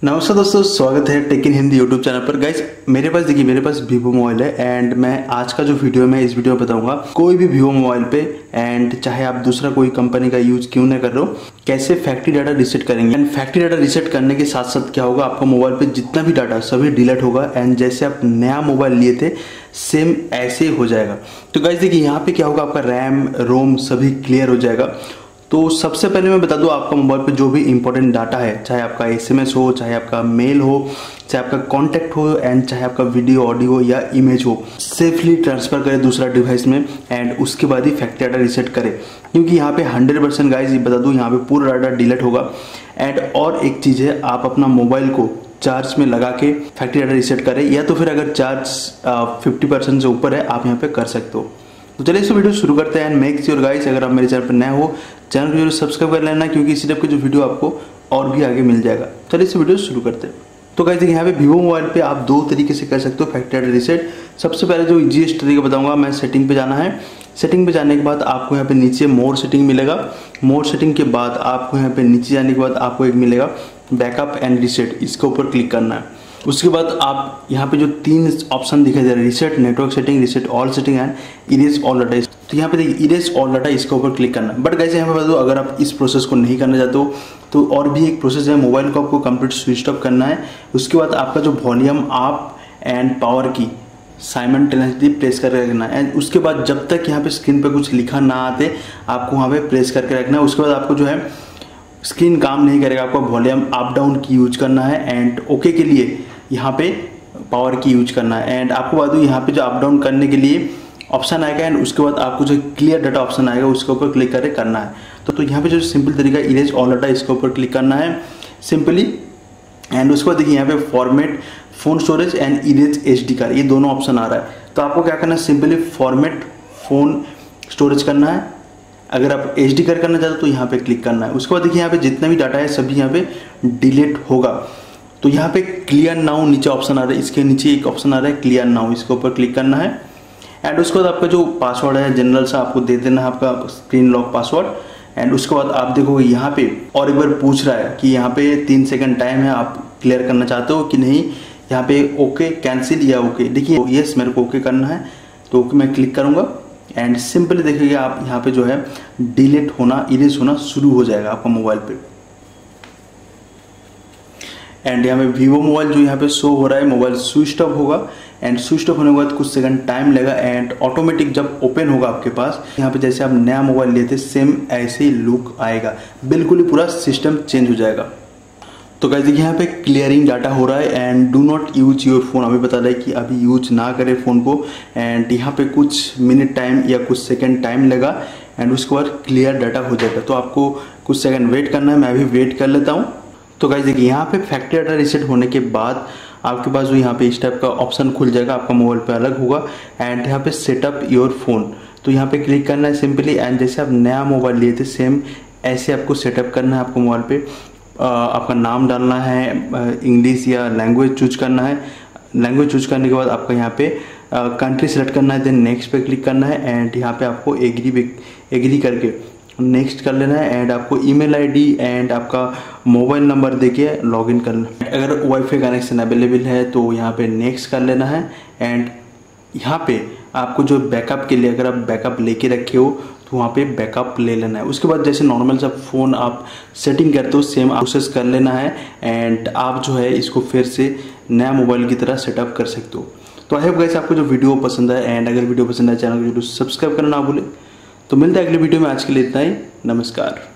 नमस्कार दोस्तों, स्वागत है tech in Hindi YouTube channel पर। गाइस मेरे पास वीवो मोबाइल है एंड मैं आज का जो वीडियो है मैं इस वीडियो में बताऊंगा कोई भी वीवो मोबाइल पे एंड चाहे आप दूसरा कोई कंपनी का यूज क्यों ना कर रहे हो, कैसे फैक्ट्री डाटा रीसेट करेंगे। एंड फैक्ट्री डाटा रीसेट करने के साथ साथ क्या होगा, आपका मोबाइल पे जितना भी डाटा सभी डिलीट होगा एंड जैसे आप नया मोबाइल लिए थे सेम ऐसे ही हो जाएगा। तो गाइस देखिए यहाँ पे क्या होगा, आपका रैम रोम सभी क्लियर हो जाएगा। तो सबसे पहले मैं बता दूं, आपका मोबाइल पे जो भी इंपॉर्टेंट डाटा है, चाहे आपका एसएमएस हो, चाहे आपका मेल हो, चाहे आपका कॉन्टैक्ट हो एंड चाहे आपका वीडियो ऑडियो या इमेज हो, सेफली ट्रांसफर करें दूसरा डिवाइस में एंड उसके बाद ही फैक्ट्री डाटा रीसेट करें। क्योंकि यहाँ पे 100% गाइस ये बता दूं, यहाँ पे पूरा डाटा डिलीट होगा। एंड और एक चीज़ है, आप अपना मोबाइल को चार्ज में लगा के फैक्ट्री डाटा रीसेट करें, या तो फिर अगर चार्ज 50% से ऊपर है आप यहाँ पे कर सकते हो। तो चलिए इस वीडियो शुरू करते हैं। मेक श्योर गाइस, अगर आप मेरे चैनल पर नए हो, चैनल को जरूर सब्सक्राइब कर लेना, क्योंकि इसी टाइप के जो वीडियो आपको और भी आगे मिल जाएगा। चलिए इस वीडियो शुरू करते हैं। तो गाइस देखिए यहाँ पे वीवो मोबाइल पे आप दो तरीके से कर सकते हो फैक्ट्री डाटा रीसेट। सबसे पहले जो इजीएस्ट तरीका बताऊंगा मैं, सेटिंग पे जाना है। सेटिंग पे जाने के बाद आपको यहाँ पे नीचे मोर सेटिंग मिलेगा। मोर सेटिंग के बाद आपको यहाँ पे नीचे जाने के बाद आपको एक मिलेगा बैकअप एंड रीसेट, इसके ऊपर क्लिक करना है। उसके बाद आप यहाँ पे जो तीन ऑप्शन दिखाई दे रहा है, reset network setting, reset all setting and erase all data, तो यहाँ पे देखिए इरेज ऑल डाटा, इसके ऊपर क्लिक करना है। बट गाइस यहाँ पे बता दो, अगर आप इस प्रोसेस को नहीं करना चाहते हो तो और भी एक प्रोसेस है। मोबाइल को आपको कंप्लीट स्विच ऑफ करना है। उसके बाद आपका जो वॉल्यूम अप एंड पावर की साइमल्टेनियसली प्रेस करके रखना है। एंड उसके बाद जब तक यहाँ पे स्क्रीन पे कुछ लिखा ना आते आपको वहाँ पे प्रेस करके रखना है। उसके बाद आपको जो है स्क्रीन काम नहीं करेगा, आपको वॉल्यूम अप डाउन की यूज करना है एंड ओके के लिए यहाँ पे पावर की यूज करना है। एंड आपको बता दूँ, यहाँ पे जो अप डाउन करने के लिए ऑप्शन आएगा एंड उसके बाद आपको जो क्लियर डाटा ऑप्शन आएगा उसके ऊपर क्लिक करके करना है। तो यहाँ पे जो सिंपल तरीका इरेज ऑल डाटा, इसके ऊपर क्लिक करना है सिंपली। एंड उसके बाद देखिए यहाँ पे format phone storage and erase HD card, ये दोनों ऑप्शन आ रहा है। तो आपको क्या करना है, सिंपली फॉर्मेट फोन स्टोरेज करना है। अगर आप एचडी कार्ड करना चाहते हो तो यहाँ पे क्लिक करना है। उसके बाद देखिए यहाँ पे जितना भी डाटा है सभी यहाँ पे डिलीट होगा। तो यहाँ पे क्लियर नाउ नीचे ऑप्शन आ रहा है, इसके नीचे एक ऑप्शन आ रहा है क्लियर नाउ, इसके ऊपर क्लिक करना है। एंड उसके बाद आपका जो पासवर्ड है जनरल सा आपको दे देना है, आपका स्क्रीन लॉक पासवर्ड। एंड उसके बाद आप देखोगे यहाँ पे और एक बार पूछ रहा है कि यहाँ पे 3 सेकंड टाइम है, आप क्लियर करना चाहते हो कि नहीं। यहाँ पे ओके कैंसिल या ओके, देखिए यस मेरे को ओके करना है तो ओके मैं क्लिक करूँगा। एंड सिंपली देखिए आप यहाँ पे जो है डिलीट होना, इरेज होना शुरू हो जाएगा आपका मोबाइल पे। एंड यहाँ पे वीवो मोबाइल जो यहाँ पे शो हो रहा है, मोबाइल स्विच ऑफ होगा एंड स्विच ऑफ होने के बाद कुछ सेकंड टाइम लेगा एंड ऑटोमेटिक जब ओपन होगा आपके पास, यहाँ पे जैसे आप नया मोबाइल लिए थे सेम ऐसे ही लुक आएगा, बिल्कुल ही पूरा सिस्टम चेंज हो जाएगा। तो गाइस देखिए यहाँ पे क्लियरिंग डाटा हो रहा है and do not use your phone, अभी बता रहा है कि अभी यूज ना करें फ़ोन को। एंड यहाँ पे कुछ मिनट टाइम या कुछ सेकंड टाइम लगा एंड उसके बाद क्लियर डाटा हो जाएगा। तो आपको कुछ सेकंड वेट करना है, मैं अभी वेट कर लेता हूँ। तो गाइस देखिए यहाँ पे फैक्ट्री डाटा रीसेट होने के बाद आपके पास जो यहाँ पे इस टाइप का ऑप्शन खुल जाएगा, आपका मोबाइल पे अलग होगा। एंड यहाँ पे सेटअप योर फोन, तो यहाँ पे क्लिक करना है सिंपली। एंड जैसे आप नया मोबाइल लिए थे सेम ऐसे आपको सेटअप करना है। आपको मोबाइल पे आपका नाम डालना है, इंग्लिश या लैंग्वेज चूज करना है। लैंग्वेज चूज करने के बाद आपका यहाँ पे कंट्री सेलेक्ट करना है, देन नेक्स्ट पे क्लिक करना है। एंड यहाँ पे आपको एग्री करके नेक्स्ट कर लेना है। एंड आपको ईमेल आईडी एंड आपका मोबाइल नंबर देके लॉगिन करना है। अगर वाईफाई कनेक्शन अवेलेबल है तो यहाँ पे नेक्स्ट कर लेना है। एंड यहाँ पे आपको जो बैकअप के लिए, अगर आप बैकअप लेके रखे हो तो वहाँ पे बैकअप ले लेना है। उसके बाद जैसे नॉर्मल सा फ़ोन आप सेटिंग करते हो सेम प्रोसेस कर लेना है एंड आप जो है इसको फिर से नया मोबाइल की तरह सेटअप कर सकते हो। तो आई होप गाइस आपको जो वीडियो पसंद है, एंड अगर वीडियो पसंद है चैनल को जरूर सब्सक्राइब करना ना भूलें। तो मिलता है अगले वीडियो में, आज के लिए इतना ही, नमस्कार।